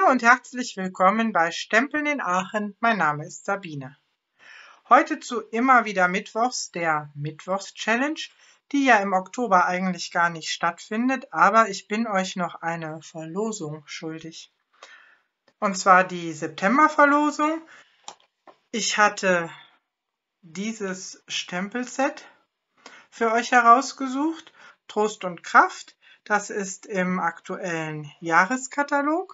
und herzlich willkommen bei Stempeln in Aachen. Mein Name ist Sabine. Heute zu immer wieder Mittwochs, der Mittwochs-Challenge, die ja im Oktober eigentlich gar nicht stattfindet, aber ich bin euch noch eine Verlosung schuldig. Und zwar die September-Verlosung. Ich hatte dieses Stempelset für euch herausgesucht, Trost und Kraft. Das ist im aktuellen Jahreskatalog.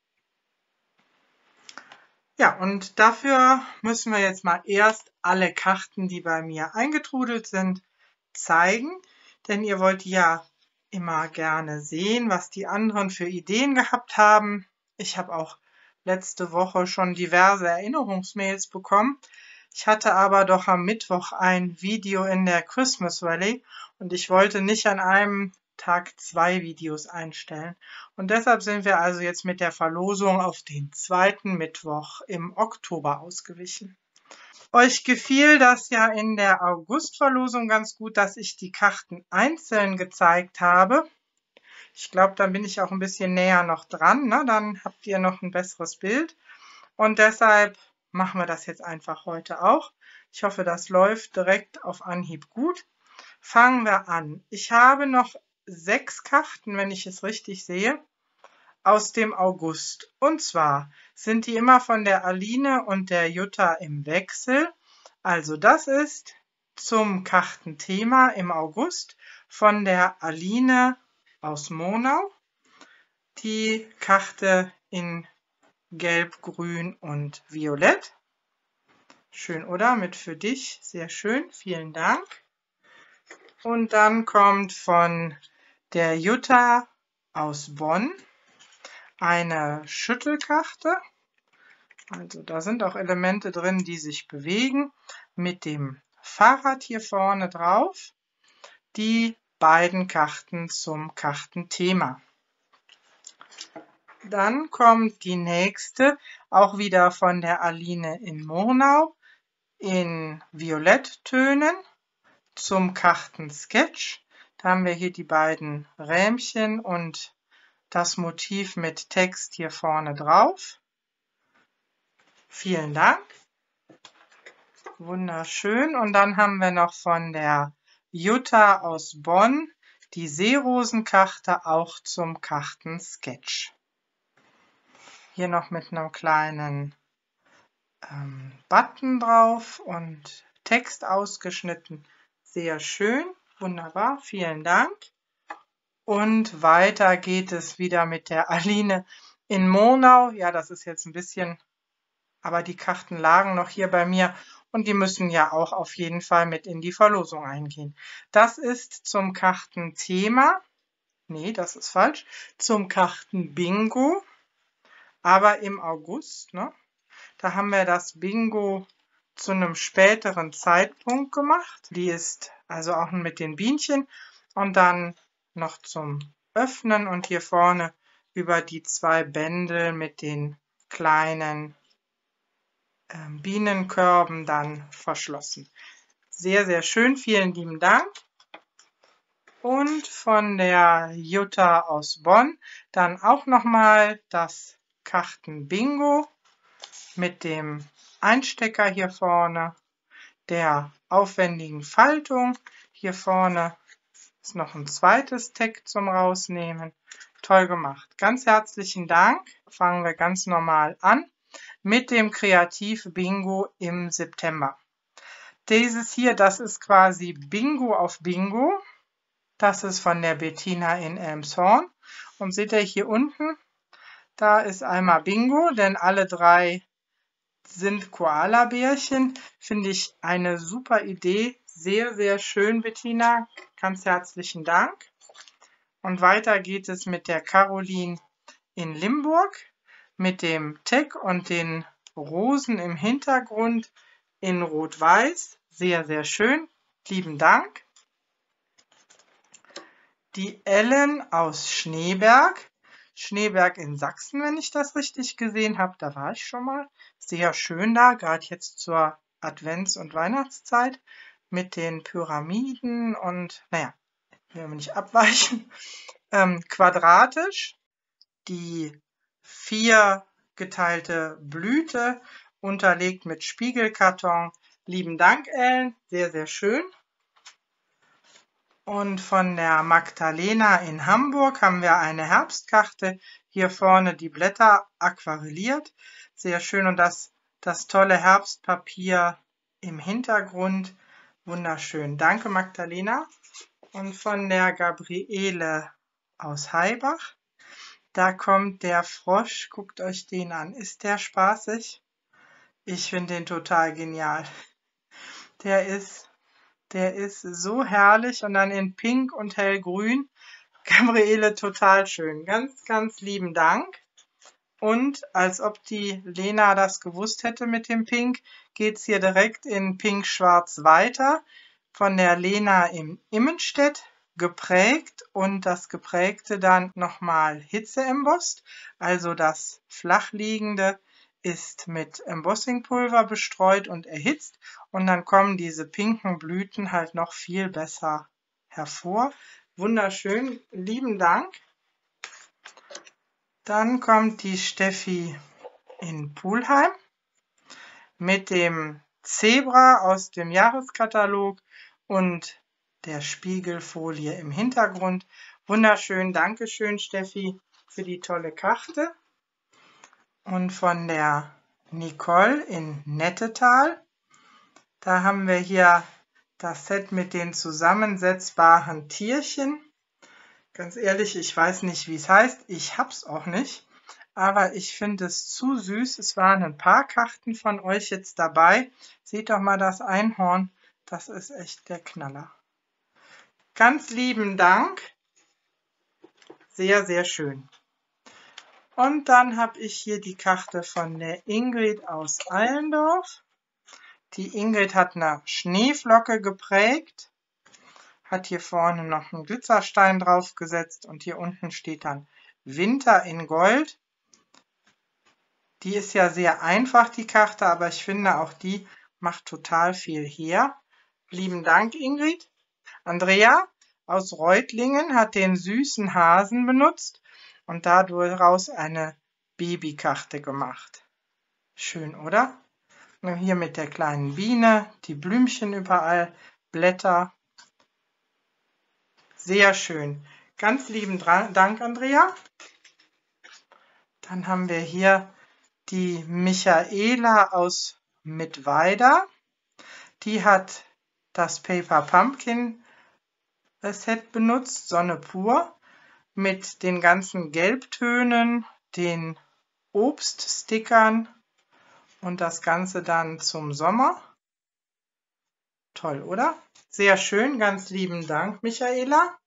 Ja, und dafür müssen wir jetzt mal erst alle Karten, die bei mir eingetrudelt sind, zeigen. Denn ihr wollt ja immer gerne sehen, was die anderen für Ideen gehabt haben. Ich habe auch letzte Woche schon diverse Erinnerungsmails bekommen. Ich hatte aber doch am Mittwoch ein Video in der Christmas Rally und ich wollte nicht an einem Tag 2 Videos einstellen. Und deshalb sind wir also jetzt mit der Verlosung auf den zweiten Mittwoch im Oktober ausgewichen. Euch gefiel das ja in der August-Verlosung ganz gut, dass ich die Karten einzeln gezeigt habe. Ich glaube, dann bin ich auch ein bisschen näher noch dran, ne? Dann habt ihr noch ein besseres Bild. Und deshalb machen wir das jetzt einfach heute auch. Ich hoffe, das läuft direkt auf Anhieb gut. Fangen wir an. Ich habe noch 6 Karten, wenn ich es richtig sehe, aus dem August. Und zwar sind die immer von der Aline und der Jutta im Wechsel. Also das ist zum Kartenthema im August von der Aline aus Monau. Die Karte in Gelb, Grün und Violett. Schön, oder? Mit für dich. Sehr schön. Vielen Dank. Und dann kommt von der Jutta aus Bonn eine Schüttelkarte. Also da sind auch Elemente drin, die sich bewegen, mit dem Fahrrad hier vorne drauf. Die beiden Karten zum Kartenthema. Dann kommt die nächste, auch wieder von der Aline in Murnau, in Violetttönen zum Kartensketch. Da haben wir hier die beiden Rähmchen und das Motiv mit Text hier vorne drauf. Vielen Dank. Wunderschön. Und dann haben wir noch von der Jutta aus Bonn die Seerosenkarte auch zum Kartensketch. Hier noch mit einem kleinen Button drauf und Text ausgeschnitten. Sehr schön, wunderbar, vielen Dank. Und weiter geht es wieder mit der Aline in Monau. Ja, das ist jetzt ein bisschen, aber die Karten lagen noch hier bei mir und die müssen ja auch auf jeden Fall mit in die Verlosung eingehen. Das ist zum Kartenthema, nee, das ist falsch, zum Kartenbingo, aber im August, ne? Da haben wir das Bingo zu einem späteren Zeitpunkt gemacht. Die ist also auch mit den Bienchen und dann noch zum Öffnen und hier vorne über die 2 Bändel mit den kleinen Bienenkörben dann verschlossen. Sehr, sehr schön. Vielen lieben Dank. Und von der Jutta aus Bonn dann auch nochmal das Kartenbingo mit dem Einstecker hier vorne, der aufwendigen Faltung. Hier vorne ist noch ein zweites Tag zum Rausnehmen. Toll gemacht. Ganz herzlichen Dank. Fangen wir ganz normal an mit dem Kreativ-Bingo im September. Dieses hier, das ist quasi Bingo auf Bingo. Das ist von der Bettina in Elmshorn. Und seht ihr hier unten, da ist einmal Bingo, denn alle 3 sind Koala-Bärchen. Finde ich eine super Idee. Sehr, sehr schön, Bettina. Ganz herzlichen Dank. Und weiter geht es mit der Caroline in Limburg mit dem Tag und den Rosen im Hintergrund in Rot-Weiß. Sehr, sehr schön. Lieben Dank. Die Ellen aus Schneeberg. Schneeberg in Sachsen, wenn ich das richtig gesehen habe. Da war ich schon mal. Sehr schön da, gerade jetzt zur Advents- und Weihnachtszeit mit den Pyramiden und, naja, will man nicht abweichen. Quadratisch. Die 4 geteilte Blüte, unterlegt mit Spiegelkarton. Lieben Dank, Ellen, sehr, sehr schön. Und von der Magdalena in Hamburg haben wir eine Herbstkarte. Hier vorne die Blätter aquarelliert. Sehr schön, und das tolle Herbstpapier im Hintergrund. Wunderschön. Danke, Magdalena. Und von der Gabriele aus Heibach. Da kommt der Frosch. Guckt euch den an. Ist der spaßig? Ich finde den total genial. Der ist so herrlich, und dann in Pink und Hellgrün. Gabriele, total schön. Ganz, ganz lieben Dank. Und als ob die Lena das gewusst hätte mit dem Pink, geht es hier direkt in Pink-Schwarz weiter. Von der Lena in Immenstedt, geprägt, und das Geprägte dann nochmal hitze-embossed. Also das flachliegende ist mit Embossingpulver bestreut und erhitzt, und dann kommen diese pinken Blüten halt noch viel besser hervor. Wunderschön, lieben Dank. Dann kommt die Steffi in Pulheim mit dem Zebra aus dem Jahreskatalog und der Spiegelfolie im Hintergrund. Wunderschön, Dankeschön, Steffi, für die tolle Karte. Und von der Nicole in Nettetal, da haben wir hier das Set mit den zusammensetzbaren Tierchen. Ganz ehrlich, ich weiß nicht, wie es heißt. Ich hab's auch nicht. Aber ich finde es zu süß. Es waren ein paar Karten von euch jetzt dabei. Seht doch mal das Einhorn. Das ist echt der Knaller. Ganz lieben Dank. Sehr, sehr schön. Und dann habe ich hier die Karte von der Ingrid aus Allendorf. Die Ingrid hat eine Schneeflocke geprägt, hat hier vorne noch einen Glitzerstein draufgesetzt, und hier unten steht dann Winter in Gold. Die ist ja sehr einfach, die Karte, aber ich finde, auch die macht total viel her. Lieben Dank, Ingrid. Andrea aus Reutlingen hat den süßen Hasen benutzt und daraus eine Babykarte gemacht. Schön, oder? Und hier mit der kleinen Biene, die Blümchen überall, Blätter. Sehr schön. Ganz lieben Dank, Andrea. Dann haben wir hier die Michaela aus Mittweida. Die hat das Paper Pumpkin Set benutzt, Sonne pur, mit den ganzen Gelbtönen, den Obststickern und das Ganze dann zum Sommer. Toll, oder? Sehr schön, ganz lieben Dank, Michaela.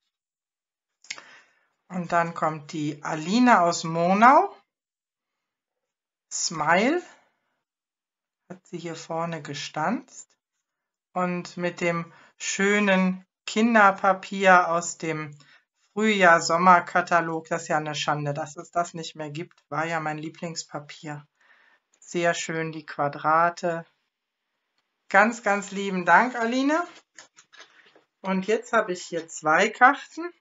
Und dann kommt die Aline aus Monau. Smile hat sie hier vorne gestanzt. Und mit dem schönen Kinderpapier aus dem Frühjahr-Sommer-Katalog, das ist ja eine Schande, dass es das nicht mehr gibt, war ja mein Lieblingspapier. Sehr schön die Quadrate. Ganz, ganz lieben Dank, Aline. Und jetzt habe ich hier 2 Karten.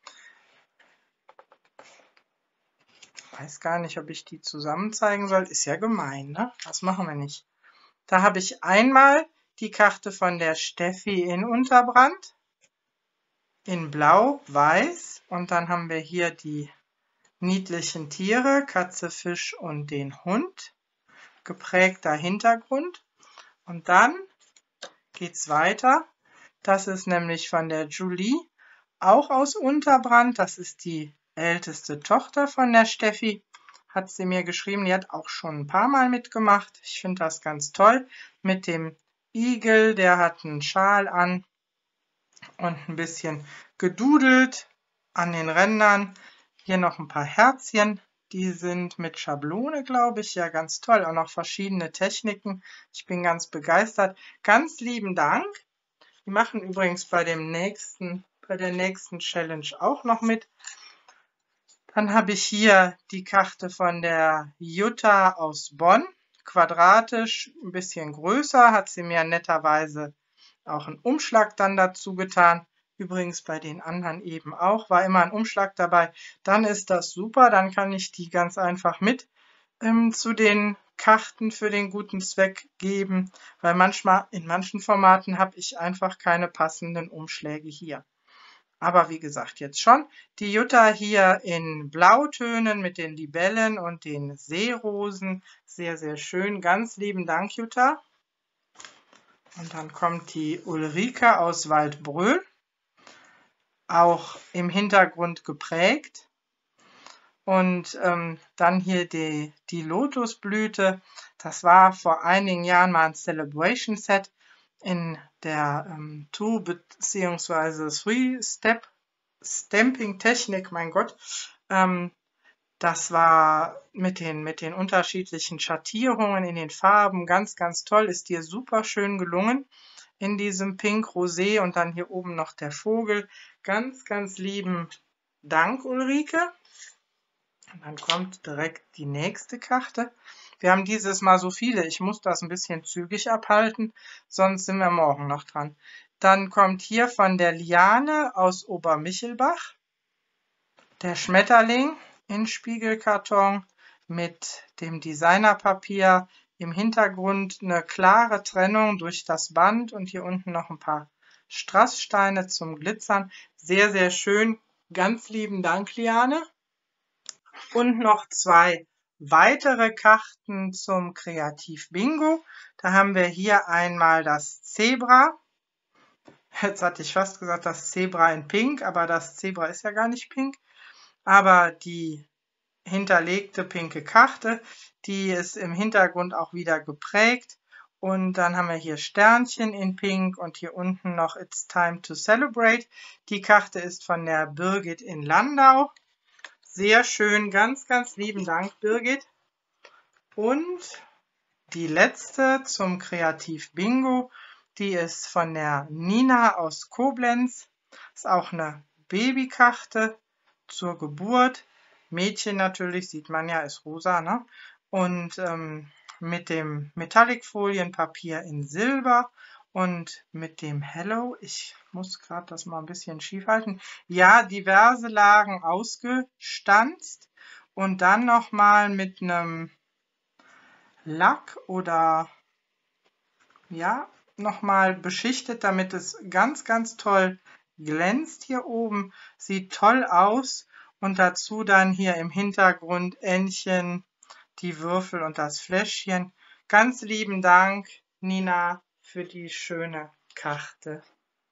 Ich weiß gar nicht, ob ich die zusammen zeigen soll. Ist ja gemein, ne? Das machen wir nicht. Da habe ich einmal die Karte von der Steffi in Unterbrand in Blau, Weiß, und dann haben wir hier die niedlichen Tiere, Katze, Fisch und den Hund, geprägter Hintergrund. Und dann geht es weiter. Das ist nämlich von der Julie, auch aus Unterbrand. Das ist die älteste Tochter von der Steffi. Hat sie mir geschrieben, die hat auch schon ein paar Mal mitgemacht. Ich finde das ganz toll. Mit dem Igel, der hat einen Schal an und ein bisschen gedudelt an den Rändern. Hier noch ein paar Herzchen. Die sind mit Schablone, glaube ich. Ja, ganz toll. Auch noch verschiedene Techniken. Ich bin ganz begeistert. Ganz lieben Dank. Die machen übrigens bei der nächsten Challenge auch noch mit. Dann habe ich hier die Karte von der Jutta aus Bonn. Quadratisch, ein bisschen größer. Hat sie mir netterweise auch einen Umschlag dann dazu getan. Übrigens bei den anderen eben auch, war immer ein Umschlag dabei. Dann ist das super, dann kann ich die ganz einfach mit zu den Karten für den guten Zweck geben, weil manchmal in manchen Formaten habe ich einfach keine passenden Umschläge hier. Aber wie gesagt, jetzt schon. Die Jutta hier in Blautönen mit den Libellen und den Seerosen. Sehr, sehr schön. Ganz lieben Dank, Jutta. Und dann kommt die Ulrike aus Waldbröl, auch im Hintergrund geprägt. Und dann hier die Lotusblüte. Das war vor einigen Jahren mal ein Celebration Set in der 2- bzw. 3-Step Stamping Technik, mein Gott. Das war mit den unterschiedlichen Schattierungen in den Farben ganz, ganz toll. Ist dir super schön gelungen in diesem Pink Rosé und dann hier oben noch der Vogel. Ganz, ganz lieben Dank, Ulrike. Und dann kommt direkt die nächste Karte. Wir haben dieses Mal so viele, ich muss das ein bisschen zügig abhalten, sonst sind wir morgen noch dran. Dann kommt hier von der Liane aus Obermichelbach der Schmetterling in Spiegelkarton mit dem Designerpapier. Im Hintergrund eine klare Trennung durch das Band und hier unten noch ein paar Strasssteine zum Glitzern. Sehr, sehr schön. Ganz lieben Dank, Liane. Und noch 2 weitere Karten zum Kreativ-Bingo. Da haben wir hier einmal das Zebra. Jetzt hatte ich fast gesagt, das Zebra in Pink, aber das Zebra ist ja gar nicht pink. Aber die hinterlegte pinke Karte, die ist im Hintergrund auch wieder geprägt. Und dann haben wir hier Sternchen in Pink und hier unten noch It's Time to Celebrate. Die Karte ist von der Birgit in Landau. Sehr schön, ganz, ganz lieben Dank, Birgit. Und die letzte zum Kreativ-Bingo, die ist von der Nina aus Koblenz. Ist auch eine Babykarte zur Geburt. Mädchen natürlich, sieht man ja, ist rosa, ne? Und mit dem Metallic-Folienpapier in Silber und mit dem Hello, ich muss gerade das mal ein bisschen schief halten, ja, diverse Lagen ausgestanzt und dann nochmal mit einem Lack oder ja, nochmal beschichtet, damit es ganz, ganz toll glänzt hier oben, sieht toll aus und dazu dann hier im Hintergrund Entchen, die Würfel und das Fläschchen. Ganz lieben Dank, Nina, für die schöne Karte.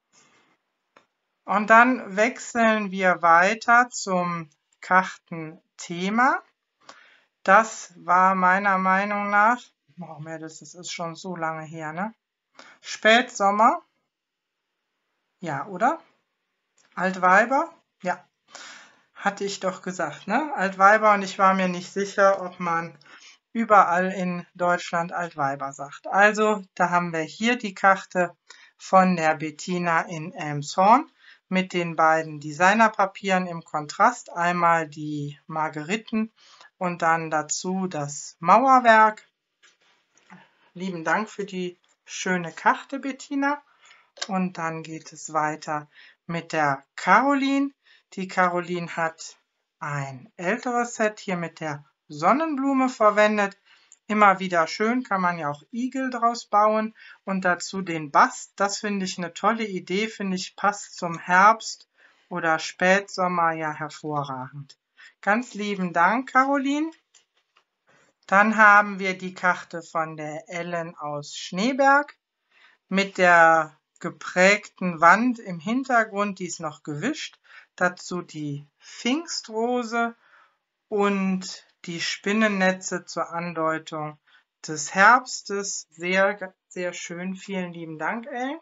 Und dann wechseln wir weiter zum Kartenthema. Das war meiner Meinung nach, oh mehr, das ist schon so lange her, ne? Spätsommer. Ja, oder? Altweiber? Ja, hatte ich doch gesagt, ne? Altweiber, und ich war mir nicht sicher, ob man überall in Deutschland Altweiber sagt. Also, da haben wir hier die Karte von der Bettina in Elmshorn mit den beiden Designerpapieren im Kontrast. Einmal die Margeriten und dann dazu das Mauerwerk. Lieben Dank für die schöne Karte, Bettina. Und dann geht es weiter mit der Caroline. Die Caroline hat ein älteres Set hier mit der Sonnenblume verwendet. Immer wieder schön, kann man ja auch Igel draus bauen. Und dazu den Bast. Das finde ich eine tolle Idee, finde ich passt zum Herbst oder Spätsommer ja hervorragend. Ganz lieben Dank, Caroline. Dann haben wir die Karte von der Ellen aus Schneeberg mit der geprägten Wand im Hintergrund, die ist noch gewischt. Dazu die Pfingstrose und die Spinnennetze zur Andeutung des Herbstes. Sehr, sehr schön. Vielen lieben Dank, Ellen.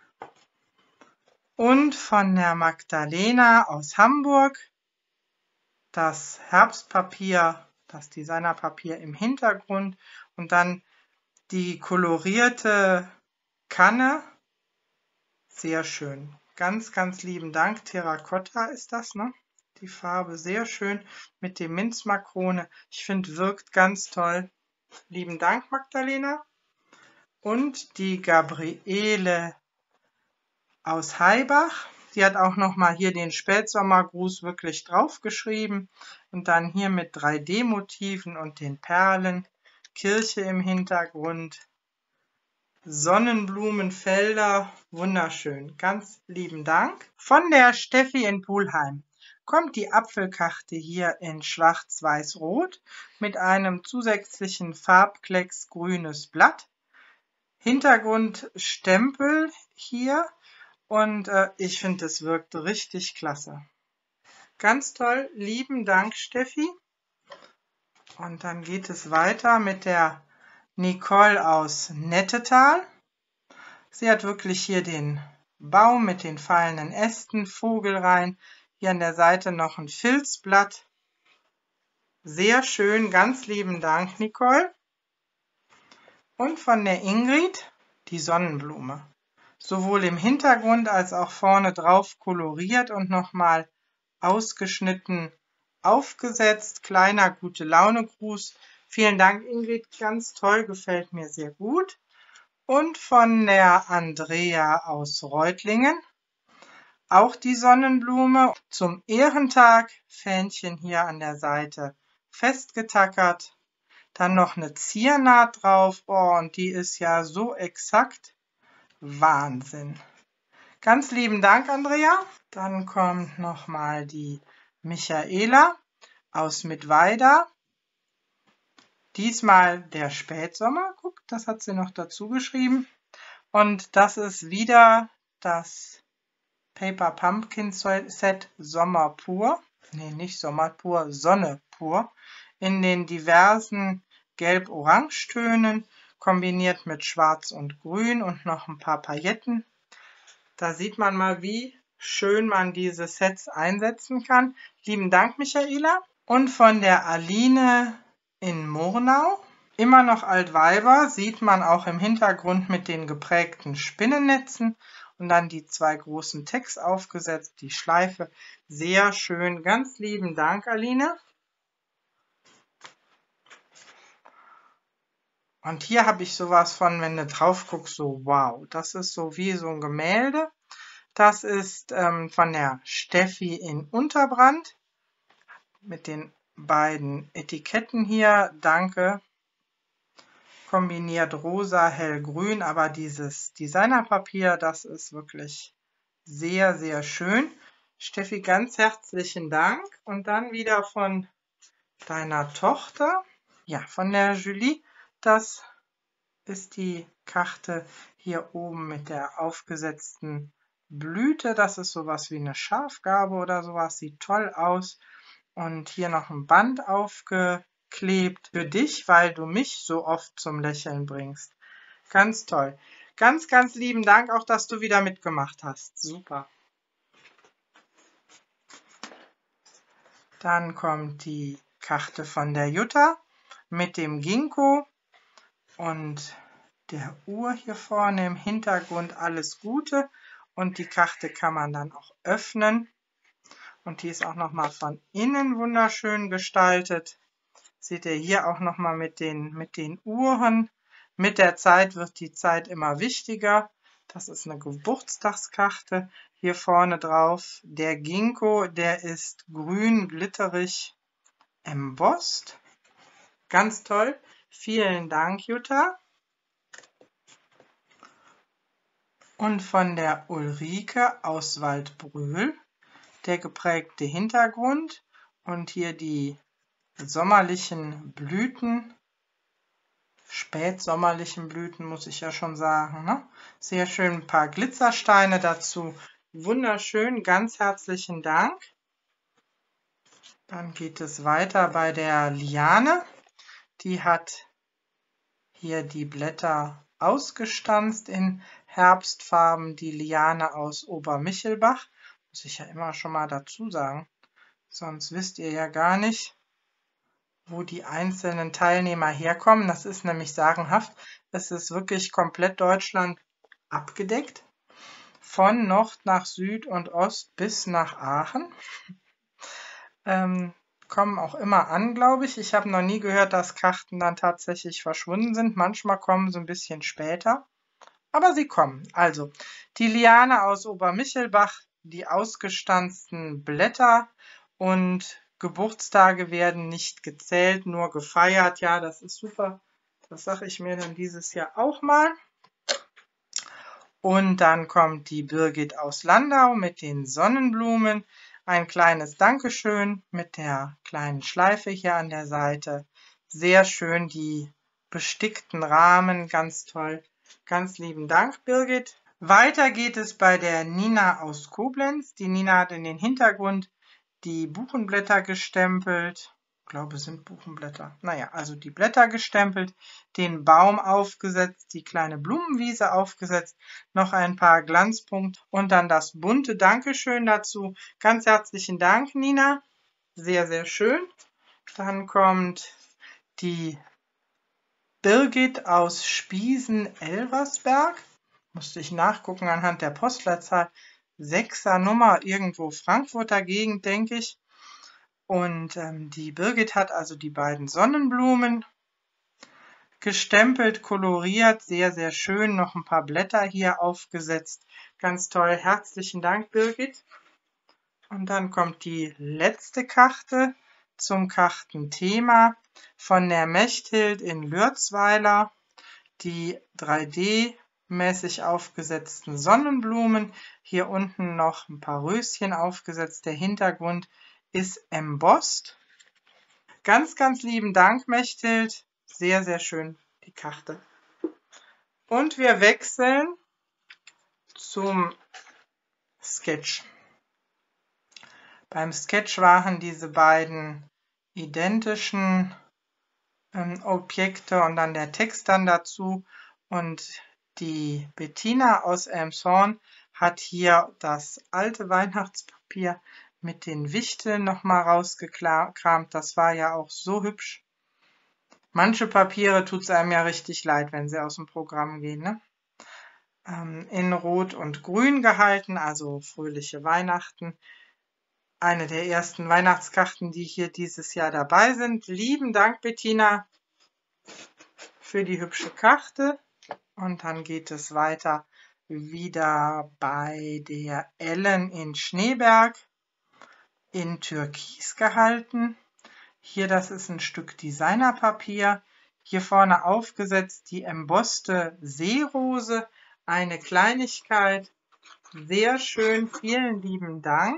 Und von der Magdalena aus Hamburg das Herbstpapier, das Designerpapier im Hintergrund und dann die kolorierte Kanne. Sehr schön. Ganz, ganz lieben Dank. Terrakotta ist das, ne? Die Farbe sehr schön mit dem Minzmakrone. Ich finde, wirkt ganz toll. Lieben Dank, Magdalena. Und die Gabriele aus Haibach. Sie hat auch nochmal hier den Spätsommergruß wirklich draufgeschrieben und dann hier mit 3D-Motiven und den Perlen, Kirche im Hintergrund, Sonnenblumenfelder, wunderschön. Ganz lieben Dank. Von der Steffi in Pulheim kommt die Apfelkarte hier in Schwarz-Weiß-Rot mit einem zusätzlichen Farbklecks grünes Blatt. Hintergrundstempel hier und ich finde, es wirkt richtig klasse. Ganz toll, lieben Dank, Steffi. Und dann geht es weiter mit der Nicole aus Nettetal. Sie hat wirklich hier den Baum mit den fallenden Ästen, Vogelrein, hier an der Seite noch ein Filzblatt. Sehr schön, ganz lieben Dank, Nicole. Und von der Ingrid die Sonnenblume. Sowohl im Hintergrund als auch vorne drauf koloriert und nochmal ausgeschnitten aufgesetzt. Kleiner Gute-Laune-Gruß. Vielen Dank, Ingrid, ganz toll, gefällt mir sehr gut. Und von der Andrea aus Reutlingen auch die Sonnenblume. Zum Ehrentag Fähnchen hier an der Seite festgetackert. Dann noch eine Ziernaht drauf. Oh, und die ist ja so exakt. Wahnsinn. Ganz lieben Dank, Andrea. Dann kommt nochmal die Michaela aus Mittweida. Diesmal der Spätsommer. Guck, das hat sie noch dazu geschrieben. Und das ist wieder das Paper Pumpkin Set Sommer pur. Nee, nicht Sommer pur, Sonne pur. In den diversen Gelb-Orange-Tönen, kombiniert mit Schwarz und Grün und noch ein paar Pailletten. Da sieht man mal, wie schön man diese Sets einsetzen kann. Lieben Dank, Michaela. Und von der Aline in Murnau. Immer noch Altweiber, sieht man auch im Hintergrund mit den geprägten Spinnennetzen und dann die zwei großen Tags aufgesetzt, die Schleife. Sehr schön, ganz lieben Dank, Aline. Und hier habe ich sowas von, wenn du drauf guckst, so wow, das ist so wie so ein Gemälde. Das ist von der Steffi in Unterbrand mit den beiden Etiketten hier. Danke. Kombiniert rosa, hellgrün, aber dieses Designerpapier, das ist wirklich sehr, sehr schön. Steffi, ganz herzlichen Dank. Und dann wieder von deiner Tochter, ja, von der Julie. Das ist die Karte hier oben mit der aufgesetzten Blüte. Das ist sowas wie eine Schafgarbe oder sowas. Sieht toll aus. Und hier noch ein Band aufgeklebt für dich, weil du mich so oft zum Lächeln bringst. Ganz toll. Ganz, ganz lieben Dank auch, dass du wieder mitgemacht hast. Super. Dann kommt die Karte von der Jutta mit dem Ginkgo und der Uhr hier vorne im Hintergrund. Alles Gute. Und die Karte kann man dann auch öffnen. Und die ist auch nochmal von innen wunderschön gestaltet. Seht ihr hier auch nochmal mit den Uhren. Mit der Zeit wird die Zeit immer wichtiger. Das ist eine Geburtstagskarte. Hier vorne drauf der Ginkgo, der ist grün glitterig embossed. Ganz toll. Vielen Dank, Jutta. Und von der Ulrike aus Waldbröl der geprägte Hintergrund und hier die sommerlichen Blüten, spätsommerlichen Blüten muss ich ja schon sagen, ne? Sehr schön, ein paar Glitzersteine dazu, wunderschön, ganz herzlichen Dank. Dann geht es weiter bei der Liane, die hat hier die Blätter ausgestanzt in Herbstfarben, die Liane aus Obermichelbach, muss ich ja immer schon mal dazu sagen, sonst wisst ihr ja gar nicht, wo die einzelnen Teilnehmer herkommen. Das ist nämlich sagenhaft. Es ist wirklich komplett Deutschland abgedeckt. Von Nord nach Süd und Ost bis nach Aachen. Kommen auch immer an, glaube ich. Ich habe noch nie gehört, dass Karten dann tatsächlich verschwunden sind. Manchmal kommen sie ein bisschen später. Aber sie kommen. Also, die Liane aus Obermichelbach die ausgestanzten Blätter und Geburtstage werden nicht gezählt, nur gefeiert. Ja, das ist super. Das sage ich mir dann dieses Jahr auch mal. Und dann kommt die Birgit aus Landau mit den Sonnenblumen. Ein kleines Dankeschön mit der kleinen Schleife hier an der Seite. Sehr schön die bestickten Rahmen, ganz toll. Ganz lieben Dank, Birgit. Weiter geht es bei der Nina aus Koblenz. Die Nina hat in den Hintergrund die Buchenblätter gestempelt. Ich glaube, es sind Buchenblätter. Naja, also die Blätter gestempelt, den Baum aufgesetzt, die kleine Blumenwiese aufgesetzt, noch ein paar Glanzpunkte und dann das bunte Dankeschön dazu. Ganz herzlichen Dank, Nina. Sehr, sehr schön. Dann kommt die Birgit aus Spiesen-Elversberg. Musste ich nachgucken anhand der Postleitzahl. 6er Nummer, irgendwo Frankfurter Gegend, denke ich. Und die Birgit hat also die beiden Sonnenblumen gestempelt, koloriert, sehr, sehr schön. Noch ein paar Blätter hier aufgesetzt. Ganz toll. Herzlichen Dank, Birgit. Und dann kommt die letzte Karte zum Kartenthema von der Mechthild in Lürzweiler. Die 3D-mäßig aufgesetzten Sonnenblumen. Hier unten noch ein paar Röschen aufgesetzt. Der Hintergrund ist embossed. Ganz, ganz lieben Dank, Mechthild. Sehr, sehr schön, die Karte. Und wir wechseln zum Sketch. Beim Sketch waren diese beiden identischen Objekte und dann der Text dann dazu. Und die Bettina aus Elmshorn hat hier das alte Weihnachtspapier mit den Wichteln nochmal rausgekramt. Das war ja auch so hübsch. Manche Papiere tut es einem ja richtig leid, wenn sie aus dem Programm gehen, ne? In Rot und Grün gehalten, also fröhliche Weihnachten. Eine der ersten Weihnachtskarten, die hier dieses Jahr dabei sind. Lieben Dank, Bettina, für die hübsche Karte. Und dann geht es weiter wieder bei der Ellen in Schneeberg in Türkis gehalten. Hier, das ist ein Stück Designerpapier. Hier vorne aufgesetzt die embosste Seerose. Eine Kleinigkeit. Sehr schön. Vielen lieben Dank.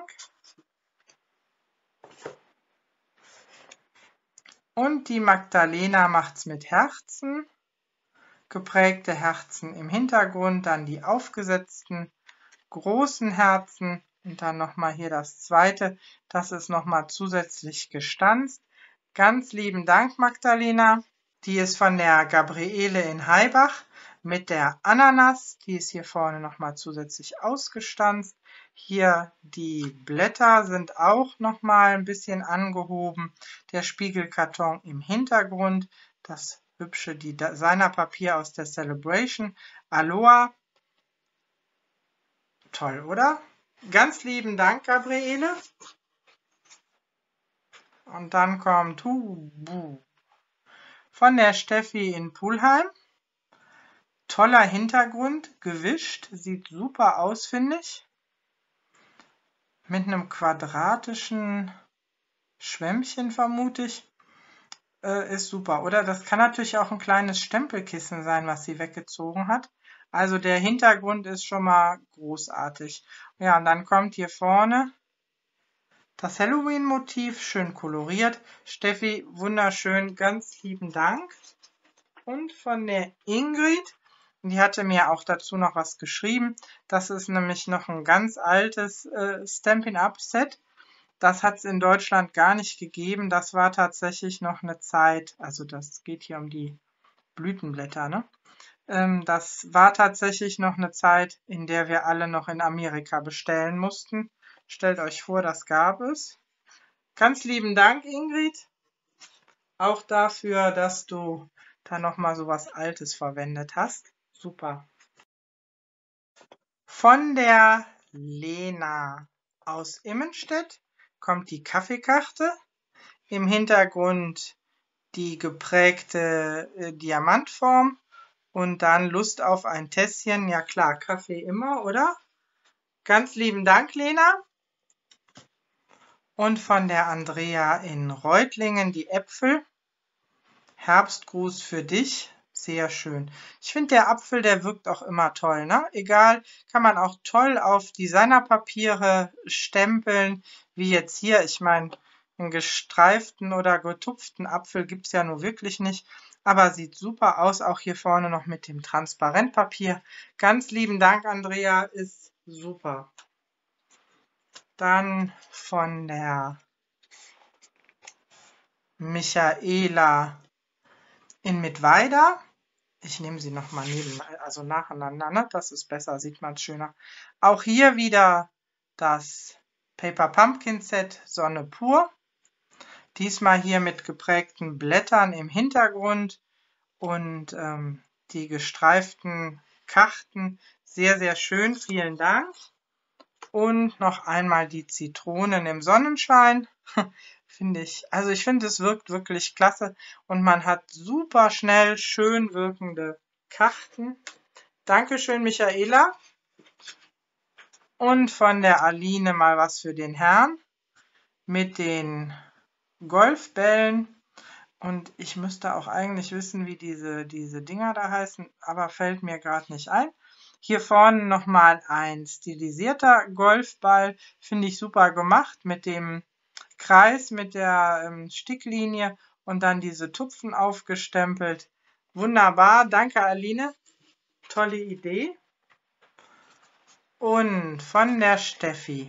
Und die Magdalena macht's mit Herzen. Geprägte Herzen im Hintergrund, dann die aufgesetzten großen Herzen und dann nochmal hier das zweite. Das ist nochmal zusätzlich gestanzt. Ganz lieben Dank, Magdalena. Die ist von der Gabriele in Haibach mit der Ananas. Die ist hier vorne nochmal zusätzlich ausgestanzt. Hier die Blätter sind auch nochmal ein bisschen angehoben. Der Spiegelkarton im Hintergrund. Das hübsche Designerpapier aus der Celebration. Aloha. Toll, oder? Ganz lieben Dank, Gabriele. Und dann kommt von der Steffi in Pulheim. Toller Hintergrund, gewischt, sieht super aus, finde ich. Mit einem quadratischen Schwämmchen, vermute ich. Ist super, oder? Das kann natürlich auch ein kleines Stempelkissen sein, was sie weggezogen hat. Also der Hintergrund ist schon mal großartig. Ja, und dann kommt hier vorne das Halloween-Motiv, schön koloriert. Steffi, wunderschön, ganz lieben Dank. Und von der Ingrid, die hatte mir auch dazu noch was geschrieben. Das ist nämlich noch ein ganz altes Stampin'-Up-Set. Das hat es in Deutschland gar nicht gegeben. Das war tatsächlich noch eine Zeit, also das geht hier um die Blütenblätter, ne? Das war tatsächlich noch eine Zeit, in der wir alle noch in Amerika bestellen mussten. Stellt euch vor, das gab es. Ganz lieben Dank, Ingrid. Auch dafür, dass du da nochmal so was Altes verwendet hast. Super. Von der Lena aus Immenstedt kommt die Kaffeekarte. Im Hintergrund die geprägte Diamantform und dann Lust auf ein Tässchen. Ja klar, Kaffee immer, oder? Ganz lieben Dank, Lena. Und von der Andrea in Reutlingen die Äpfel. Herbstgruß für dich. Sehr schön. Ich finde, der Apfel, der wirkt auch immer toll, ne? Egal, kann man auch toll auf Designerpapiere stempeln, wie jetzt hier. Ich meine, einen gestreiften oder getupften Apfel gibt es ja nur wirklich nicht, aber sieht super aus, auch hier vorne noch mit dem Transparentpapier. Ganz lieben Dank, Andrea, ist super. Dann von der Michaela in Mittweida. Ich nehme sie nochmal also nacheinander, ne? Das ist besser, sieht man schöner. Auch hier wieder das Paper Pumpkin Set Sonne pur. Diesmal hier mit geprägten Blättern im Hintergrund und die gestreiften Karten. Sehr, sehr schön, vielen Dank. Und noch einmal die Zitronen im Sonnenschein. Finde ich, also ich finde, es wirkt wirklich klasse und man hat super schnell schön wirkende Karten. Dankeschön, Michaela. Und von der Aline mal was für den Herrn mit den Golfbällen. Und ich müsste auch eigentlich wissen, wie diese Dinger da heißen, aber fällt mir gerade nicht ein. Hier vorne nochmal ein stilisierter Golfball, finde ich super gemacht mit dem Kreis, mit der Sticklinie und dann diese Tupfen aufgestempelt. Wunderbar, danke Aline, tolle Idee. Und von der Steffi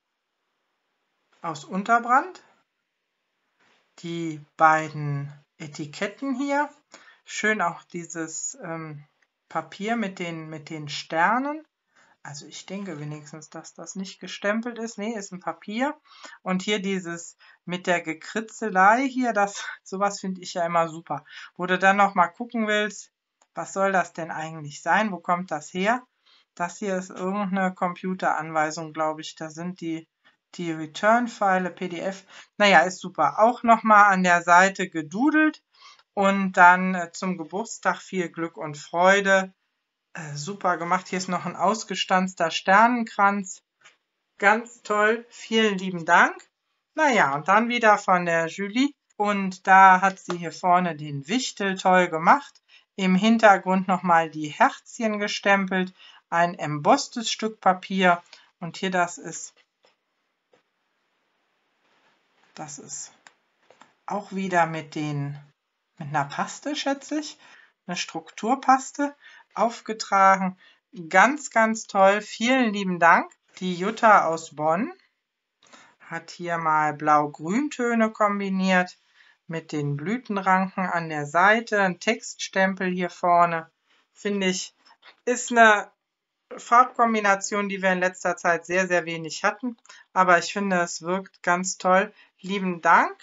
aus Unterbrand die beiden Etiketten hier. Schön auch dieses Papier mit den Sternen. Also ich denke wenigstens, dass das nicht gestempelt ist. Nee, ist ein Papier. Und hier dieses mit der Gekritzelei hier, sowas finde ich ja immer super. Wo du dann noch mal gucken willst, was soll das denn eigentlich sein? Wo kommt das her? Das hier ist irgendeine Computeranweisung, glaube ich. Da sind die Return-File, PDF. Naja, ist super. Auch nochmal an der Seite gedudelt. Und dann zum Geburtstag viel Glück und Freude. Super gemacht. Hier ist noch ein ausgestanzter Sternenkranz. Ganz toll. Vielen lieben Dank. Naja, und dann wieder von der Julie. Und da hat sie hier vorne den Wichtel toll gemacht. Im Hintergrund nochmal die Herzchen gestempelt. Ein embosstes Stück Papier. Und hier das ist auch wieder mit einer Paste, schätze ich. Eine Strukturpaste aufgetragen. Ganz, ganz toll. Vielen lieben Dank. Die Jutta aus Bonn hat hier mal Blau-Grüntöne kombiniert mit den Blütenranken an der Seite. Ein Textstempel hier vorne. Finde ich, ist eine Farbkombination, die wir in letzter Zeit sehr, sehr wenig hatten. Aber ich finde, es wirkt ganz toll. Lieben Dank.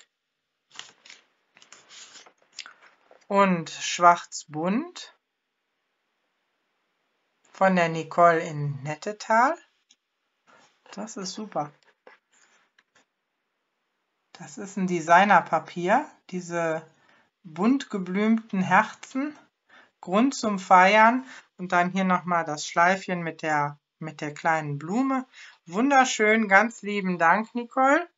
Und Schwarz-Bunt von der Nicole in Nettetal. Das ist super. Das ist ein Designerpapier. Diese bunt geblümten Herzen. Grund zum Feiern. Und dann hier nochmal das Schleifchen mit der kleinen Blume. Wunderschön. Ganz lieben Dank, Nicole.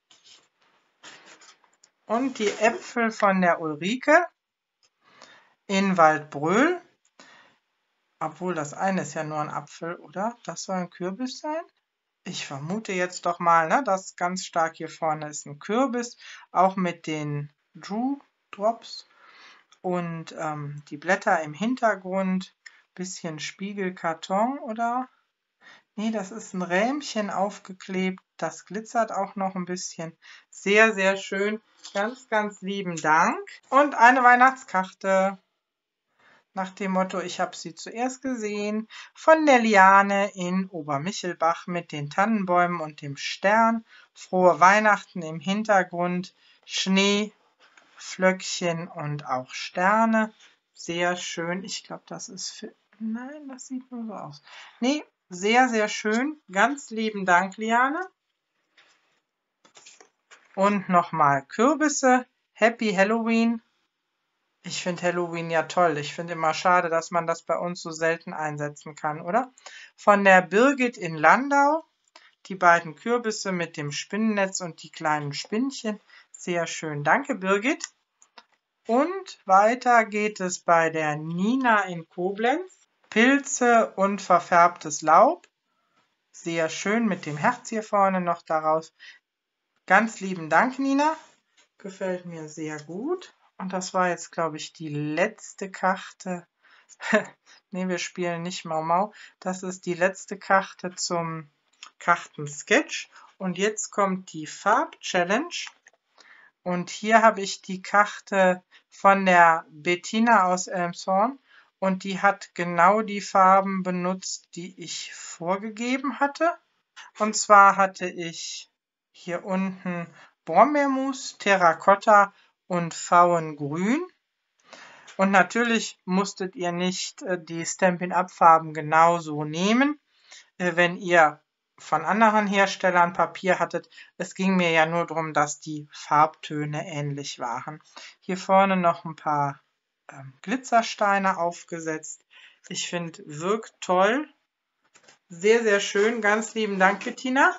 Und die Äpfel von der Ulrike in Waldbröl. Obwohl, das eine ist ja nur ein Apfel, oder? Das soll ein Kürbis sein? Ich vermute jetzt doch mal, ne, das ganz stark hier vorne ist ein Kürbis, auch mit den Drew Drops und die Blätter im Hintergrund, bisschen Spiegelkarton, oder? Nee, das ist ein Rähmchen aufgeklebt, das glitzert auch noch ein bisschen. Sehr, sehr schön. Ganz, ganz lieben Dank. Und eine Weihnachtskarte. Nach dem Motto, ich habe sie zuerst gesehen, von der Liane in Obermichelbach mit den Tannenbäumen und dem Stern. Frohe Weihnachten im Hintergrund, Schnee, Flöckchen und auch Sterne. Sehr schön. Ich glaube, das ist für... Nein, das sieht nur so aus. Nee, sehr, sehr schön. Ganz lieben Dank, Liane. Und nochmal Kürbisse. Happy Halloween. Ich finde Halloween ja toll. Ich finde immer schade, dass man das bei uns so selten einsetzen kann, oder? Von der Birgit in Landau. Die beiden Kürbisse mit dem Spinnennetz und die kleinen Spinnchen. Sehr schön. Danke, Birgit. Und weiter geht es bei der Nina in Koblenz. Pilze und verfärbtes Laub. Sehr schön mit dem Herz hier vorne noch daraus. Ganz lieben Dank, Nina. Gefällt mir sehr gut. Und das war jetzt, glaube ich, die letzte Karte. Ne, wir spielen nicht Mau Mau. Das ist die letzte Karte zum Kartensketch. Und jetzt kommt die Farb-Challenge. Und hier habe ich die Karte von der Bettina aus Elmshorn. Und die hat genau die Farben benutzt, die ich vorgegeben hatte. Und zwar hatte ich hier unten Brombeermus, Terrakotta und Pfauengrün. Und natürlich musstet ihr nicht die Stampin' Up Farben genauso nehmen, wenn ihr von anderen Herstellern Papier hattet. Es ging mir ja nur darum, dass die Farbtöne ähnlich waren. Hier vorne noch ein paar Glitzersteine aufgesetzt. Ich finde, wirkt toll. Sehr, sehr schön. Ganz lieben Dank, Bettina.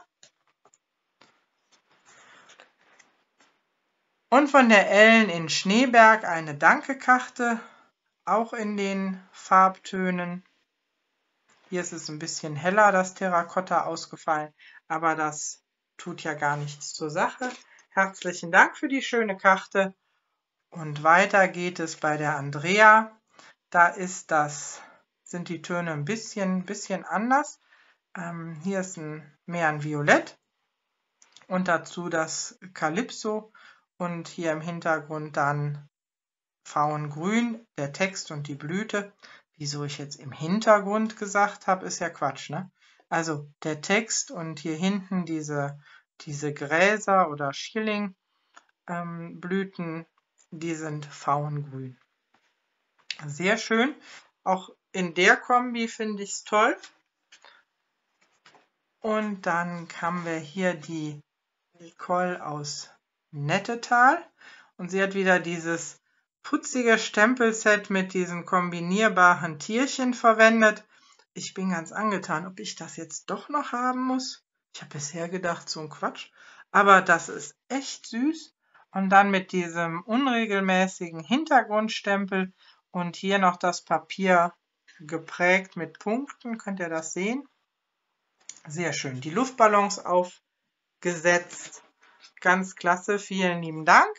Und von der Ellen in Schneeberg eine Danke-Karte, auch in den Farbtönen. Hier ist es ein bisschen heller, das Terrakotta ausgefallen, aber das tut ja gar nichts zur Sache. Herzlichen Dank für die schöne Karte. Und weiter geht es bei der Andrea. Da sind die Töne ein bisschen anders. Hier ist mehr ein Violett und dazu das Calypso und hier im Hintergrund dann Pfauengrün, der Text und die Blüte. Wieso ich jetzt im Hintergrund gesagt habe, ist ja Quatsch, ne? Also der Text und hier hinten diese Gräser oder Schierling-Blüten, die sind Pfauengrün. Sehr schön. Auch in der Kombi finde ich es toll. Und dann haben wir hier die Nicole aus Nettetal. Und sie hat wieder dieses putzige Stempelset mit diesen kombinierbaren Tierchen verwendet. Ich bin ganz angetan, ob ich das jetzt doch noch haben muss. Ich habe bisher gedacht, so ein Quatsch. Aber das ist echt süß. Und dann mit diesem unregelmäßigen Hintergrundstempel und hier noch das Papier geprägt mit Punkten. Könnt ihr das sehen? Sehr schön. Die Luftballons aufgesetzt. Ganz klasse. Vielen lieben Dank.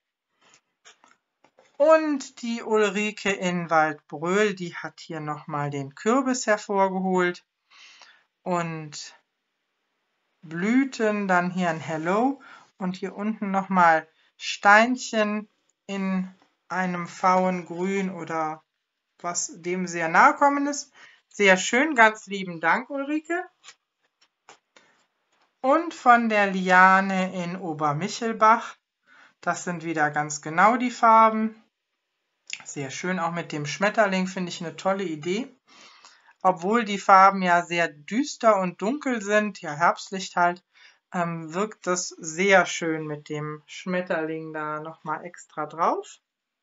Und die Ulrike in Waldbröl, die hat hier nochmal den Kürbis hervorgeholt und Blüten, dann hier ein Hello und hier unten nochmal Steinchen in einem Pfauengrün oder was dem sehr nahe kommen ist. Sehr schön, ganz lieben Dank, Ulrike. Und von der Liane in Obermichelbach, das sind wieder ganz genau die Farben. Sehr schön, auch mit dem Schmetterling finde ich eine tolle Idee. Obwohl die Farben ja sehr düster und dunkel sind, ja Herbstlicht halt, wirkt das sehr schön mit dem Schmetterling da nochmal extra drauf.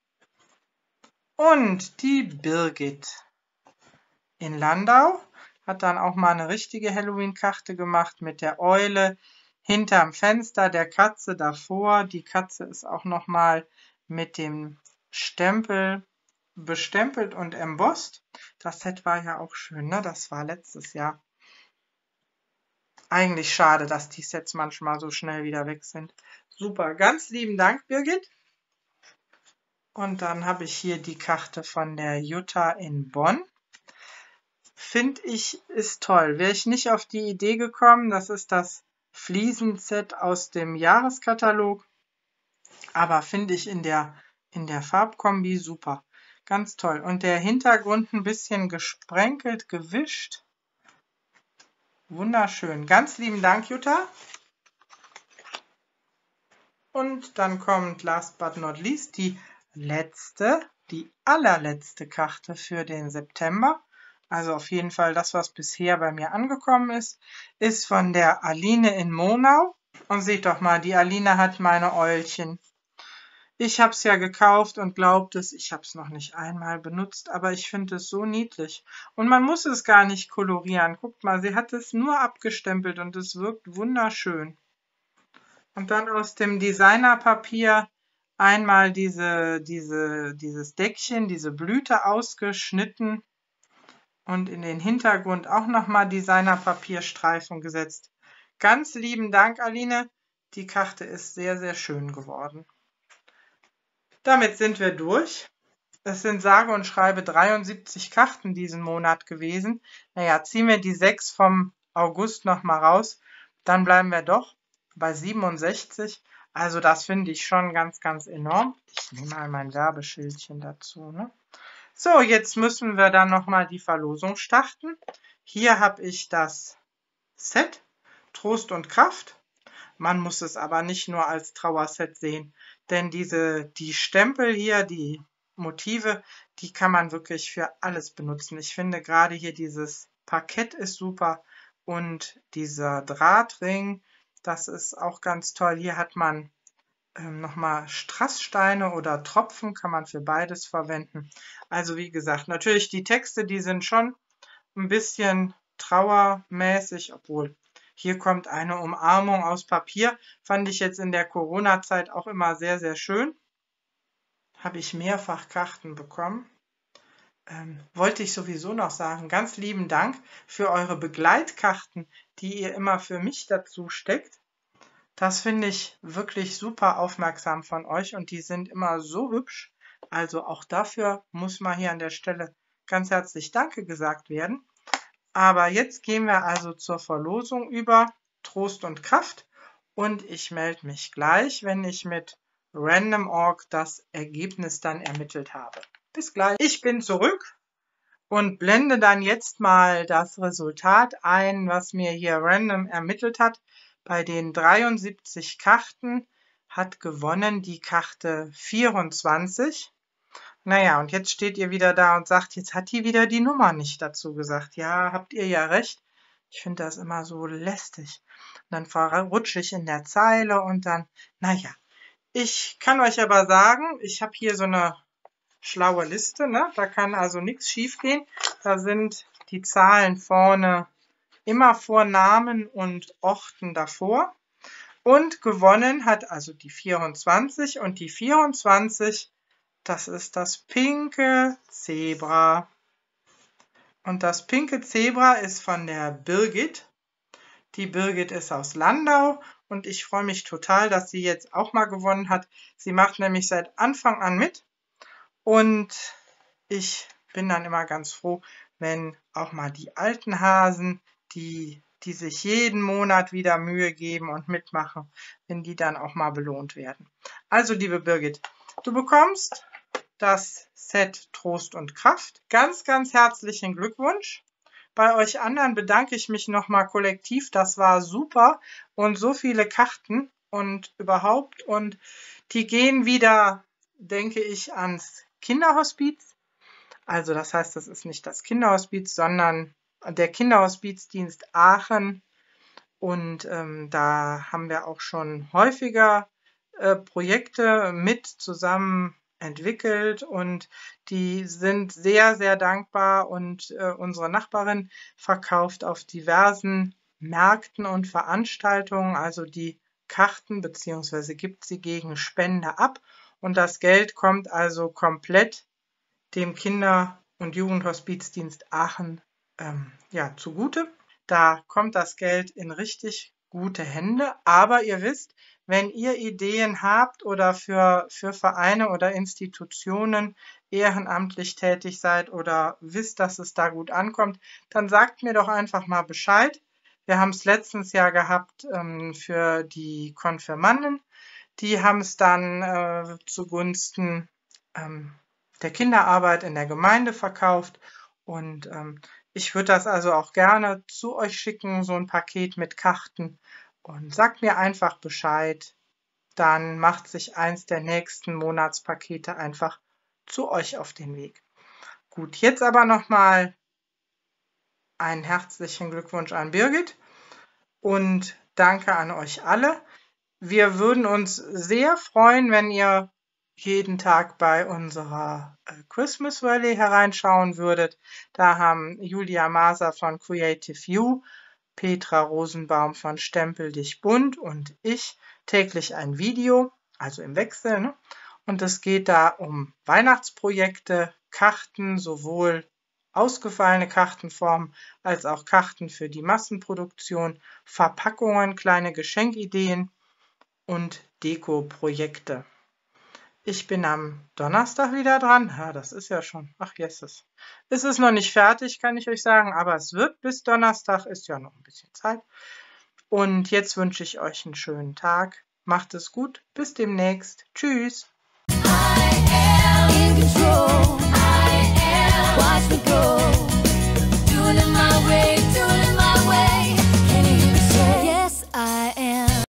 Und die Birgit in Landau hat dann auch mal eine richtige Halloween-Karte gemacht mit der Eule hinterm Fenster, der Katze davor. Die Katze ist auch nochmal mit dem Stempel bestempelt und embossed. Das Set war ja auch schön, ne? Das war letztes Jahr. Eigentlich schade, dass die Sets manchmal so schnell wieder weg sind. Super, ganz lieben Dank, Birgit. Und dann habe ich hier die Karte von der Jutta in Bonn. Finde ich, ist toll. Wäre ich nicht auf die Idee gekommen, das ist das Fliesenset aus dem Jahreskatalog. Aber finde ich in der Farbkombi super. Ganz toll. Und der Hintergrund ein bisschen gesprenkelt, gewischt. Wunderschön. Ganz lieben Dank, Jutta. Und dann kommt last but not least die allerletzte Karte für den September. Also auf jeden Fall das, was bisher bei mir angekommen ist von der Aline in Monau. Und seht doch mal, die Aline hat meine Eulchen. Ich habe es ja gekauft und glaubt es, ich habe es noch nicht einmal benutzt, aber ich finde es so niedlich. Und man muss es gar nicht kolorieren. Guckt mal, sie hat es nur abgestempelt und es wirkt wunderschön. Und dann aus dem Designerpapier einmal dieses Deckchen, diese Blüte ausgeschnitten und in den Hintergrund auch nochmal Designerpapierstreifen gesetzt. Ganz lieben Dank, Aline. Die Karte ist sehr, sehr schön geworden. Damit sind wir durch. Es sind sage und schreibe 73 Karten diesen Monat gewesen. Naja, ziehen wir die 6 vom August nochmal raus, dann bleiben wir doch bei 67. Also das finde ich schon ganz, ganz enorm. Ich nehme mal mein Werbeschildchen dazu. Ne? So, jetzt müssen wir dann nochmal die Verlosung starten. Hier habe ich das Set Trost und Kraft. Man muss es aber nicht nur als Trauerset sehen, denn die Stempel hier, die Motive, die kann man wirklich für alles benutzen. Ich finde gerade hier dieses Parkett ist super und dieser Drahtring, das ist auch ganz toll. Hier hat man nochmal Strasssteine oder Tropfen, kann man für beides verwenden. Also wie gesagt, natürlich die Texte, die sind schon ein bisschen trauermäßig, obwohl hier kommt eine Umarmung aus Papier. Fand ich jetzt in der Corona-Zeit auch immer sehr, sehr schön. Habe ich mehrfach Karten bekommen. Wollte ich sowieso noch sagen, ganz lieben Dank für eure Begleitkarten, die ihr immer für mich dazu steckt. Das finde ich wirklich super aufmerksam von euch und die sind immer so hübsch. Also auch dafür muss mal hier an der Stelle ganz herzlich Danke gesagt werden. Aber jetzt gehen wir also zur Verlosung über, Trost und Kraft. Und ich melde mich gleich, wenn ich mit Random.org das Ergebnis dann ermittelt habe. Bis gleich. Ich bin zurück und blende dann jetzt mal das Resultat ein, was mir hier Random ermittelt hat. Bei den 73 Karten hat gewonnen die Karte 24. Naja, und jetzt steht ihr wieder da und sagt, jetzt hat die wieder die Nummer nicht dazu gesagt. Ja, habt ihr ja recht. Ich finde das immer so lästig. Und dann verrutsche ich in der Zeile und dann, naja. Ich kann euch aber sagen, ich habe hier so eine schlaue Liste, ne? Da kann also nichts schief gehen. Da sind die Zahlen vorne immer vor Namen und Orten davor. Und gewonnen hat also die 24 und die 24, das ist das pinke Zebra. Und das pinke Zebra ist von der Birgit. Die Birgit ist aus Landau und ich freue mich total, dass sie jetzt auch mal gewonnen hat. Sie macht nämlich seit Anfang an mit und ich bin dann immer ganz froh, wenn auch mal die alten Hasen, die sich jeden Monat wieder Mühe geben und mitmachen, wenn die dann auch mal belohnt werden. Also, liebe Birgit, du bekommst das Set Trost und Kraft. Ganz, ganz herzlichen Glückwunsch. Bei euch anderen bedanke ich mich nochmal kollektiv. Das war super und so viele Karten und überhaupt. Und die gehen wieder, denke ich, ans Kinderhospiz. Also das heißt, das ist nicht das Kinderhospiz, sondern der Kinderhospizdienst Aachen. Und da haben wir auch schon häufiger Projekte mit zusammen entwickelt und die sind sehr, sehr dankbar und unsere Nachbarin verkauft auf diversen Märkten und Veranstaltungen also die Karten bzw. gibt sie gegen Spende ab und das Geld kommt also komplett dem Kinder- und Jugendhospizdienst Aachen ja, zugute. Da kommt das Geld in richtig gute Hände. Aber ihr wisst, wenn ihr Ideen habt oder für Vereine oder Institutionen ehrenamtlich tätig seid oder wisst, dass es da gut ankommt, dann sagt mir doch einfach mal Bescheid. Wir haben es letztens ja gehabt für die Konfirmanden. Die haben es dann zugunsten der Kinderarbeit in der Gemeinde verkauft und ich würde das also auch gerne zu euch schicken, so ein Paket mit Karten und sagt mir einfach Bescheid, dann macht sich eins der nächsten Monatspakete einfach zu euch auf den Weg. Gut, jetzt aber nochmal einen herzlichen Glückwunsch an Birgit und danke an euch alle. Wir würden uns sehr freuen, wenn ihr jeden Tag bei unserer Christmas Rally hereinschauen würdet. Da haben Julia Maser von Creative You, Petra Rosenbaum von Stempel dich bunt und ich täglich ein Video, also im Wechsel, ne? Und es geht da um Weihnachtsprojekte, Karten, sowohl ausgefallene Kartenformen als auch Karten für die Massenproduktion, Verpackungen, kleine Geschenkideen und Deko-Projekte. Ich bin am Donnerstag wieder dran. Ja, das ist ja schon. Ach, yes. Es ist noch nicht fertig, kann ich euch sagen, aber es wird bis Donnerstag, ist ja noch ein bisschen Zeit. Und jetzt wünsche ich euch einen schönen Tag. Macht es gut. Bis demnächst. Tschüss. I am in control. I am. Watch me go. Doing it my way.